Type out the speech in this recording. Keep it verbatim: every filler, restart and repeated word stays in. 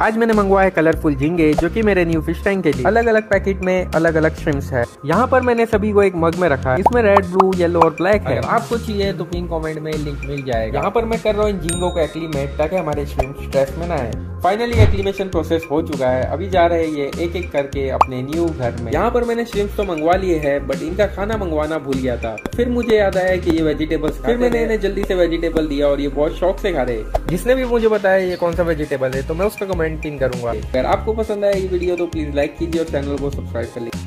आज मैंने मंगवाया है कलरफुल झींगे जो कि मेरे न्यू फिश टैंक के लिए। अलग अलग पैकेट में अलग अलग श्रिम्प्स है। यहाँ पर मैंने सभी को एक मग में रखा है। इसमें रेड, ब्लू, येलो और ब्लैक है। आपको चाहिए तो पिन कमेंट में लिंक मिल जाएगा। यहाँ पर मैं कर रहा हूँ इन झींगों को एक्लीमेट ताकि हमारे श्रिम्प स्ट्रेस में ना आए। फाइनली एक्लीमेशन प्रोसेस हो चुका है। अभी जा रहे हैं ये एक एक करके अपने न्यू घर में। यहाँ पर मैंने श्रिम्प तो मंगवा लिए है बट इनका खाना मंगवाना भूल गया था। फिर मुझे याद आया कि ये वेजिटेबल्स, फिर मैंने इन्हें जल्दी से वेजिटेबल दिया और ये बहुत शौक से खा रहे। जिसने भी मुझे बताया ये कौन सा वेजिटेबल है तो मैं उसका कमेंट पिन करूंगा। अगर आपको पसंद आया ये वीडियो तो प्लीज लाइक कीजिए और चैनल को सब्सक्राइब कर लीजिए।